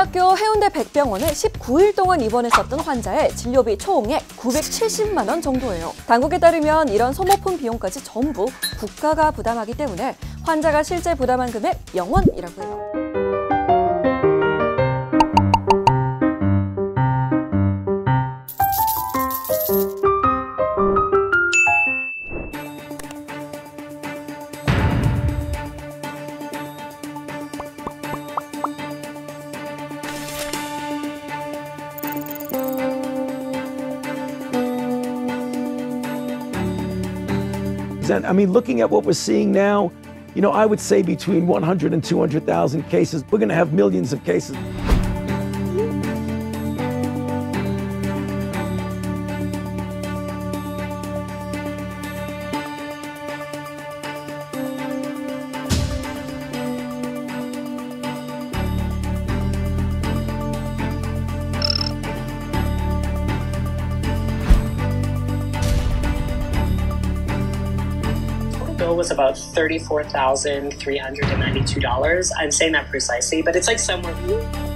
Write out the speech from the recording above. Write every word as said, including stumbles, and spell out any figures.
대학교 해운대 백병원에 십구 일 동안 입원했었던 환자의 진료비 총액 구백칠십만 원 정도예요. 당국에 따르면 이런 소모품 비용까지 전부 국가가 부담하기 때문에 환자가 실제 부담한 금액 영 원이라고 해요. I mean, looking at what we're seeing now, you know, I would say between one hundred and two hundred thousand cases. We're going to have millions of cases. Bill was about thirty-four thousand three hundred ninety-two dollars. I'm saying that precisely, but it's like somewhere.